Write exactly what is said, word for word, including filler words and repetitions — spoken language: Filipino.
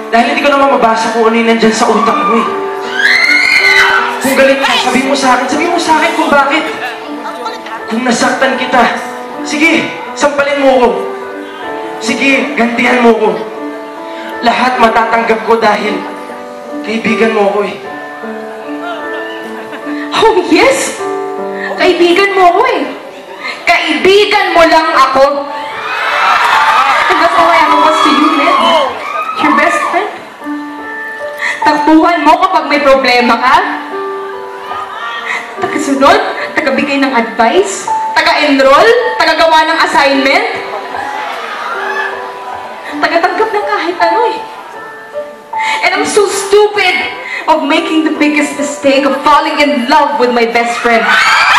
Dahil hindi ko naman mabasa kung ano yung nandyan sa utak mo eh. Kung galit ka, sabihin mo sa akin, sabihin mo sa akin kung bakit. Kung nasaktan kita, sige, sampalin mo ko. Sige, gantihan mo ko. Lahat matatanggap ko dahil kaibigan mo ko eh. Oh yes! Kaibigan mo ko eh. Kaibigan mo lang ako. And that's all I ever was to you, man. Your best friend. Takbuhan mo kapag may problema ka. Tagasunod, tagabigay ng advice, taga-enroll, tagagawa ng assignment, tagatanggap ng kahit ano eh. And I'm so stupid of making the biggest mistake of falling in love with my best friend.